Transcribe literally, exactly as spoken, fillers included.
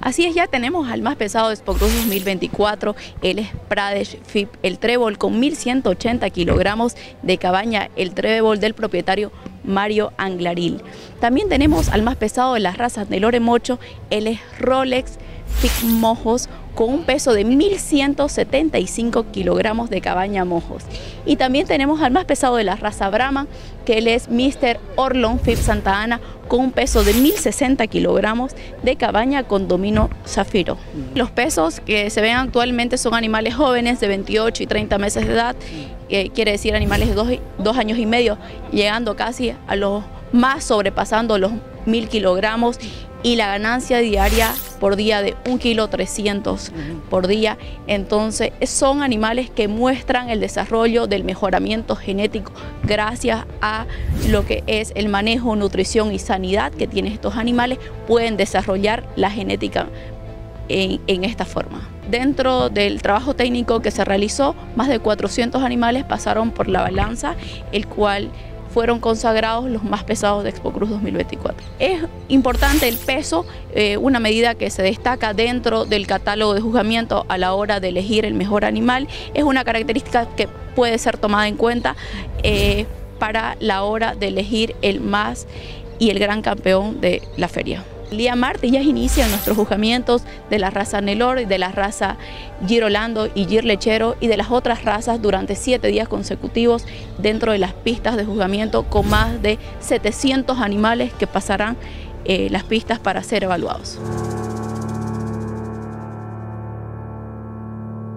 Así es, ya tenemos al más pesado de Spocruz dos mil veinticuatro, él es Pradesh F I P, el trébol con mil ciento ochenta kilogramos de cabaña, el trébol del propietario Mario Anglaril. También tenemos al más pesado de las razas de Lore Mocho, él es Rolex F I P Mojos, con un peso de mil ciento setenta y cinco kilogramos de cabaña Mojos. Y también tenemos al más pesado de la raza Brahma, que él es míster Orlon F I P Santa Ana, con un peso de mil sesenta kilogramos de cabaña con domino zafiro. Los pesos que se ven actualmente son animales jóvenes de veintiocho y treinta meses de edad, eh, quiere decir animales de dos, dos años y medio, llegando casi a los más, sobrepasando los mil kilogramos, y la ganancia diaria por día de un kilo trescientos por día. Entonces son animales que muestran el desarrollo del mejoramiento genético gracias a lo que es el manejo, nutrición y sanidad que tienen estos animales. Pueden desarrollar la genética en, en esta forma. Dentro del trabajo técnico que se realizó, más de cuatrocientos animales pasaron por la balanza, el cual fueron consagrados los más pesados de Spocruz dos mil veinticuatro. Es importante el peso, eh, una medida que se destaca dentro del catálogo de juzgamiento a la hora de elegir el mejor animal. Es una característica que puede ser tomada en cuenta eh, para la hora de elegir el más y el gran campeón de la feria. El día martes ya inician nuestros juzgamientos de la raza Nelore, de la raza Girolando y Gir Lechero y de las otras razas durante siete días consecutivos dentro de las pistas de juzgamiento, con más de setecientos animales que pasarán eh, las pistas para ser evaluados.